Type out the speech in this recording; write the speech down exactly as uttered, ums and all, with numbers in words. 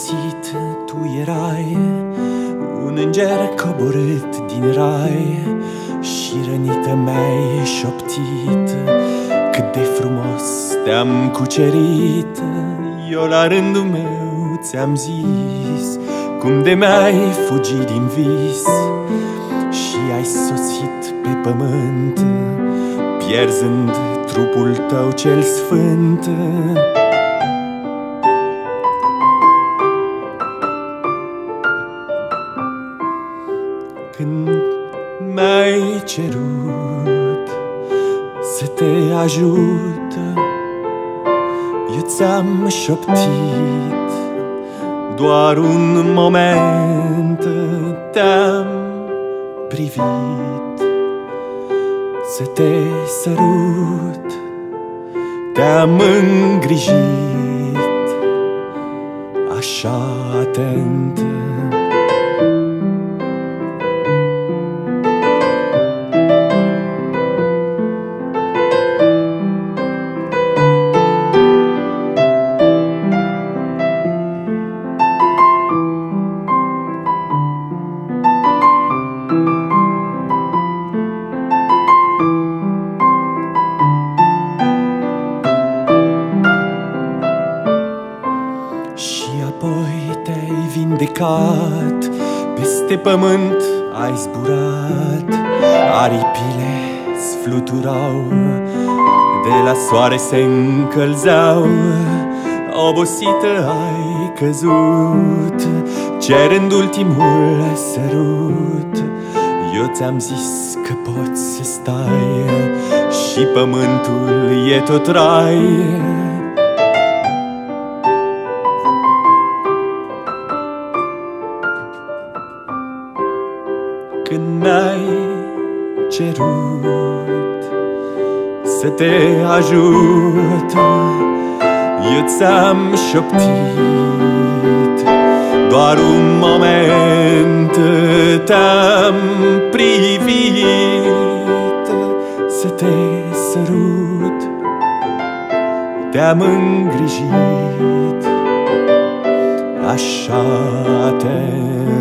sosit, tu erai un înger coborât din rai și rănită mi-ai șoptit cât de frumos te-am cucerit. Eu la rândul meu ți-am zis cum de mi-ai fugit din vis și ai sosit pe pământ, pierzând trupul tău cel sfânt. Când mi-ai cerut să te ajut, eu ți-am șoptit doar un moment, te-am privit să te sărut, te-am îngrijit așa atent. Și apoi te-ai vindecat, peste pământ ai zburat, aripile sfluturau, de la soare se încălzeau, obosită ai căzut, cerând ultimul sărut. Eu ți-am zis că poți să stai și pământul e tot rai. Când mi-ai cerut să te ajut, eu ți-am șoptit doar un moment, te-am privit să te sărut, te-am îngrijit așa atent.